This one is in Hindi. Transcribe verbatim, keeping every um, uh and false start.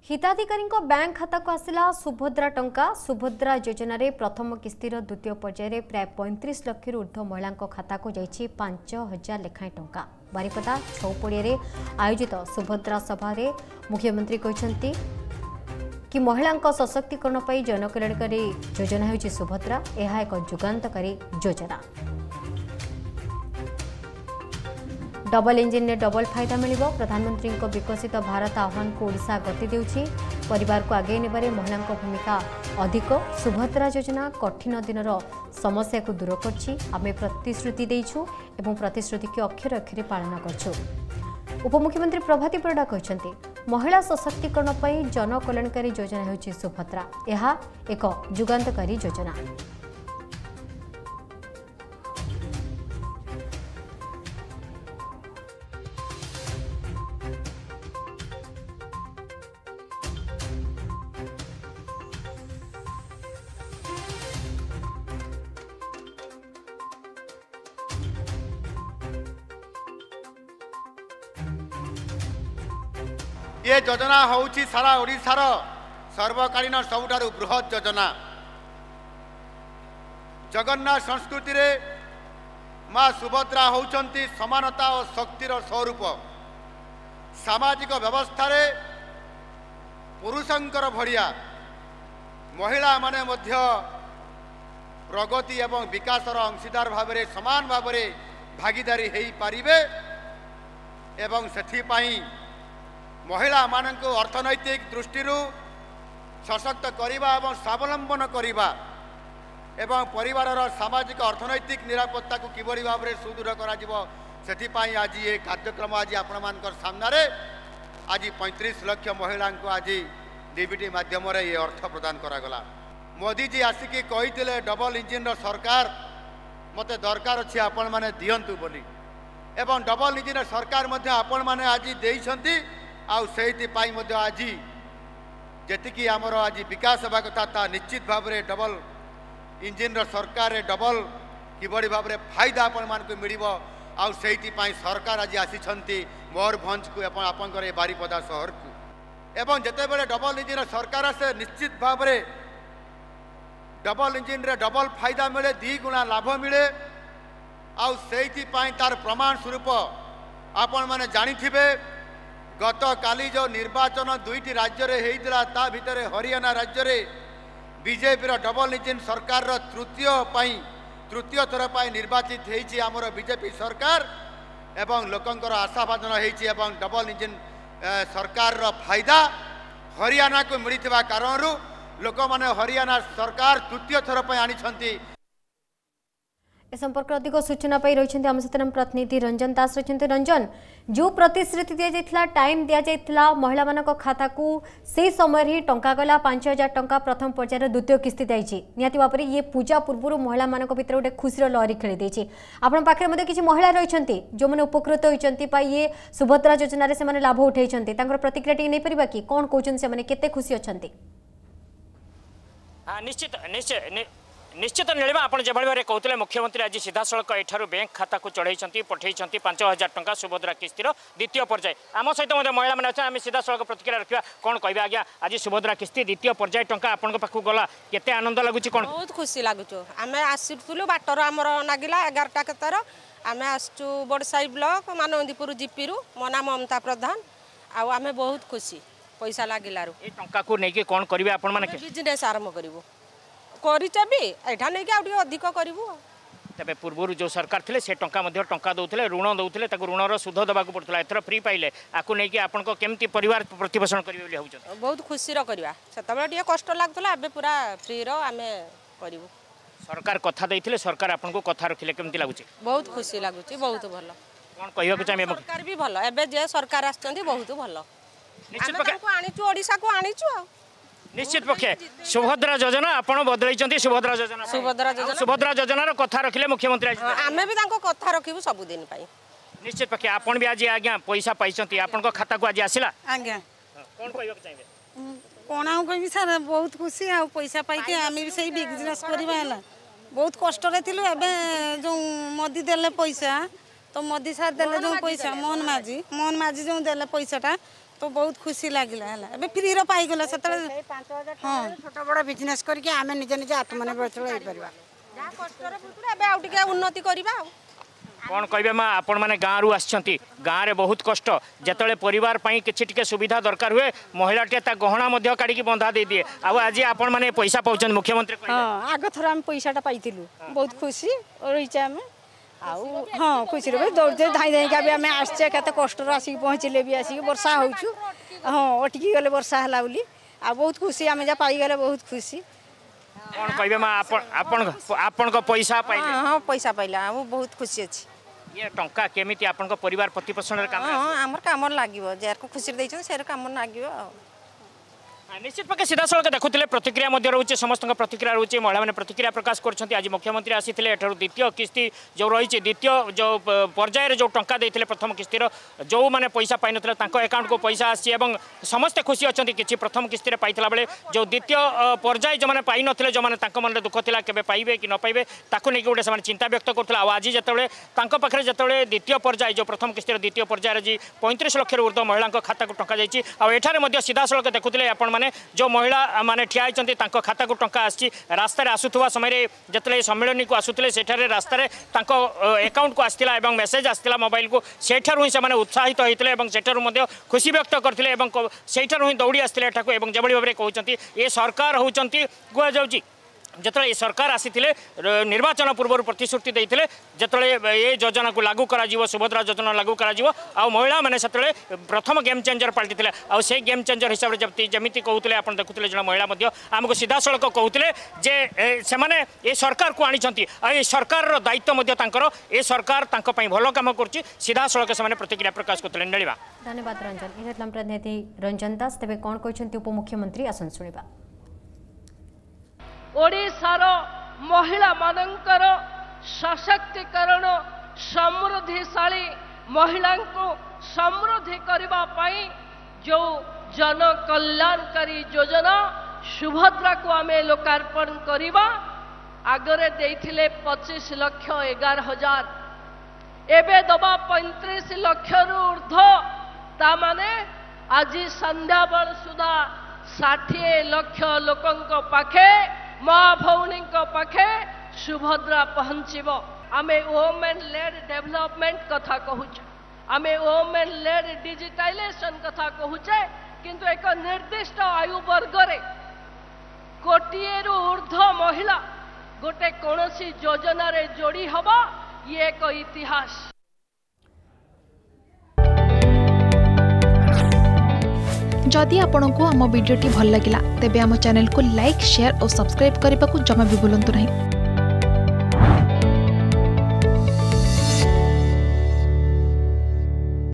हिताधिकारी बैंक खाता को आसला सुभद्रा टंका। सुभद्रा योजना रे प्रथम किस्तिर द्वितीय पर्यायर प्राय पैंतीस लाख ऊर्ध्व महिला खाता को जाइए पांच हजार लेखाएं टंका। बारिपदा छौपड़िया आयोजित सुभद्रा सभा रे मुख्यमंत्री कहते कि महिला सशक्तिकरण पर जनकल्याणकारी योजना होची सुभद्रा। यह एक जुगांतकारी योजना। डबल इंजिन ने डबल फायदा मिलिबो। प्रधानमंत्री को विकसित भारत आह्वान को ओडिशा गति देउछि। परिवार को आगे नेबारे महिला भूमिका अधिक। सुभद्रा योजना कठिन दिनर समस्या को दूर करछि। आमे प्रतिश्रुति देइछु एवं प्रतिश्रुति के अक्षर अक्षर पालन करछु। उपमुख्यमंत्री प्रभाती परिडा कहछन्ति महिला सशक्तिकरण पर जनकल्याणकारी योजना होछि सुभद्रा। यह एक जुगांतकारी योजना। ये योजना होउछि सारा ओडिशार सर्वकालीन सबुठारु बृहत योजना। जगन्नाथ संस्कृति रे माँ सुभद्रा होउछन्ति समानता और शक्तिर स्वरूप। सामाजिक व्यवस्था रे पुरुषंकर भड़िया महिला माने मध्य प्रगति एवं विकासर अंशीदार भाव में समान भाव में भागीदारी हो पारिबे एवं सेथि पाई महिला मानक अर्थनैतिक दृष्टि सशक्त करवा एवं स्वावलंबन करवा एवं परिवार सामाजिक अर्थनैतिक निरापत्ता को किभली भाव में सुदृढ़ कर आज ये कार्यक्रम आज आपण मान सामने आज पैंतीस लाख महिला को आज डीबीटी माध्यम ये अर्थ प्रदान करागला। मोदी जी आसिकी कही डबल इंजिन सरकार मते दरकार अच्छी आपण मैंने दिंतु बोली एवं डबल इंजिन सरकार मध्य आपण मैंने आज देइछंती आउ सेहिपाई आज जी आमर आज विकास होगा कथा ता निश्चित भाव में डबल इंजिन सरकार डबल किभली भाव में फायदा आपण मान को मिल आउ सेहिपाई सरकार आज आसी मयूरभंज को आपंकर बारिपदा सहर को एवं जिते बड़े डबल इंजिन सरकार से निश्चित भाव में डबल इंजिन रे डबल फायदा मिले दी गुणा लाभ मिले आउ सेहिपाई तार प्रमाण स्वरूप आपण माने जानिथिबे गत काली जो निर्वाचन दुईटी राज्य रे हेइतला ता भितरे हरियाणा राज्य रे बीजेपी रो डबल इंजिन सरकार रो तृतीय पाई तृतीय थर पाई निर्वाचित हेइछि हमर बीजेपी सरकार एवं लोकंकर आशाभाजन हेइछि एवं डबल इंजिन सरकार रो फायदा हरियाणा को मिलिथिबा कारणरू लोक माने हरियाणा सरकार तृतीय थर पाई आनिछंती। ए संपर्क अधिक सूचना पाई रही आम सहित प्रतिनिधि रंजन दास रही। रंजन, जो प्रतिश्रुति दि जाइथिला टाइम दि जाइथिला महिला मानक खाता को से समय ही टंका गला पांच हजार टंका प्रथम पर्यायर द्वितीय किस्ती दाइछि। निहाती भाव में ये पूजा पूर्व महिला मानक भितर गोटे खुशीर लहरी खेली देछि। आपण पाखे मध्ये किछि महिला रहिछन्ति जो माने उपकृत होइछन्ति पा ये सुभद्रा योजना रे से माने लाभ उठाइछन्ति तांकर प्रतिक्रिया टी नै परिबा कि कोन कहउछन से माने केते खुशी अछन्ति? हां निश्चित निश्चित निश्चित नीलिमा आप जो भाई कहते मुख्यमंत्री आज सीधा सड़क एठार बैंक खाता को चढ़ाई पठे पांच हजार टंका सुभद्रा किस्तिर द्वितीय पर्याय। आम सहित महिला मैंने अच्छे आम सीधा सड़क प्रतिक्रिया रखा कौन कह आज्ञा आज सुभद्रा किस्ती द्वितीय पर्याय टंका आपण पाक गला केते आनंद लगुच? कौन बहुत खुशी लगुच। आम आसलु बाटर आमर नागिला एगारटा केतर आम आसचु बड़साई ब्लॉक मानवंदीपुर जीपी रु मो नाम ममता प्रधान आम बहुत खुशी पैसा लगिल टंका को लेकिन कौन करेंगे आपण मैंने बिजनेस आरंभ करूँ अधिक करूँ। तेज पूर्व जो सरकार थे से टंका टंका दौले ऋण दौले ऋणर सुध देवा पड़ता एथर फ्री पाइले आपको नहीं आपण केमती परिवार प्रतिपोषण करेंगे बहुत खुशी करवा से कष्ट लगता ए पूरा फ्री आम करूँ। सरकार कथा देते सरकार आपको कथा रखिले केमती लगुच? बहुत खुशी लगुच बहुत भल कौन कहूँ चाहिए सरकार भी भल एवं जे सरकार आसुँच बहुत भल आनीचु ओडिशा को आनीचु निश्चित पक्षे सुभद्रा योजना आपण बदल सुभद्रा योजना सुभद्रा योजना सुभद्रा योजनार कथा रखिले मुख्यमंत्री आम भी कथा रखू सबुदिन निश्चित पक्षे आपण भी आज आज्ञा पैसा पाई आपण खाता को आज आसला आज्ञा कौन कहबा चाहिए? कौन आउ कहि सर बहुत खुशी आ पैसा पाई आम भी सही बिजनेस करवा बहुत कष्ट थिलु एबे जो मोदी देले पैसा तो मोदी सार देले जो पैसा मोहन माझी मोहन माझी जो देले पैसाटा तो बहुत खुशी लगिला है फ्री रो पाईगला से हाँ छोट बड़ बिजनेस करके आमे निज निज आत्मनिर्भर होई परबा जा कष्टर पुतुले एबे आउ टिके उन्नति करबा कौन कहे माँ आपण मैंने गाँव आसछंती गाँव में बहुत कष्ट जिते परिवार किसी टिके सुविधा दरकार हुए महिला टे गहना काढ़ी बंधा दे दिए आउ आज आपण मैंने पैसा पाँच मुख्यमंत्री हाँ आग थर आम पैसाटा पाइलु बहुत खुशी रही आम आउ हाँ खुशी रही दौड़ते धाई धाई भी आम आसचे केते कष्ट आसिक पहुँचले भी आसिक वर्षा होचु हाँ अटकी गले वर्षा है बोली आ बहुत खुशी आम जहाँ पाईगले बहुत खुशी कौन कहे माँ आपण आपण पैसा पाइले हाँ पैसा पाइला बहुत खुशी अच्छी ये टंका केमिति आपन परिवार प्रतिपोषण काम हाँ आमर काम लागिवो जार को खुशी देइछन सेर काम लागिवो निश्चित पक्के सीधा सड़क देखुले प्रतिक्रिया रोचे समस्त प्रतिक्रिया रोचे महिला मैंने प्रतिक्रिया प्रकाश कर आज मुख्यमंत्री आसी द्वितीय किस्ती जो रही द्वितीय जो पर्यायर जो टंका देते प्रथम किस्तिर जो मैंने पैसा पाई ना अकाउंट को पैसा आसी समस्ते खुशी अच्छा कि प्रथम किस्ती पाई बेले जो द्वितीय पर्याय जो मैंने पाई नथिले जो मैंने मन दुख था केबे पाइबे कि न पाइबे ताकू नहीं गोटे से चिंता व्यक्त करते आज जिते पाखे जो द्वितीय पर्याय जो प्रथम किस्तिर द्वितीय पर्यायर जी पैंतीस लक्ष ऊर्ध्व महिला खाता को टंका जाइए सीधा सड़क देखुले आपण जो महिला माने ठिया होती खाता को टंका आसी रास्तार आसुवा समय जिते सम्मेलन को आसुले सेठारे रास्तार अकाउंट को आसाला मेसेज आसाला मोबाइल को सेठारू ही से उत्साहित होते सेठारू खुशी व्यक्त करते सेठारू ही दौड़ी आसते जो भाव में कहते ये सरकार होती कहुँ जिते ये सरकार आसी निर्वाचन पूर्व प्रतिश्रुति देते जिते ये योजना को लागू करा सुभद्रा योजना लागू करा आ महिला मैंने से प्रथम गेम चेंजर पलटि से गेम चेंजर हिसाब से जमी कहते आप देखुले जो महिला आमको सीधा सड़क कहते जे से मैंने ये सरकार को आनी ये सरकार दायित्व ये सरकार भल कम कर सीधा सड़क से प्रतिक्रिया प्रकाश करते नीलिमा धन्यवाद रंजन ये प्रतिनिधि रंजन दास तेज कौन कहते उपमुख्यमंत्री आसन शुणा ओडिशार महिला मानकर सशक्तिकरण समृद्धिशाली महिला को समृद्धि करने जो जन कल्याणकारी योजना सुभद्रा को आम लोकार्पण करवा आगरे देथिले पच्चीस लक्ष एगार हजार एबे दबा पैंतीस लक्ष ऊर्ध तामाने आज संध्या बल सुधा षाठिए लक्ष लोकंक पाखे माँ भौणी पाखे सुभद्रा पहुँचब आमे वोमेन लेड डेवलपमेंट कथा कहूचे आमे वोमेन लेड डिजिटाइजेशन कथा कहूचे किंतु एक निर्दिष्ट आयु वर्ग रे कोटिए रु ऊर्ध्व महिला गोटे कौनसी योजना रे जोड़ी हबा ये एक इतिहास। जदि आपंक आम भिडी भल लगा तेब आम चैनल को लाइक शेयर और सब्सक्राइब करने को जमा भी भूलु नहीं।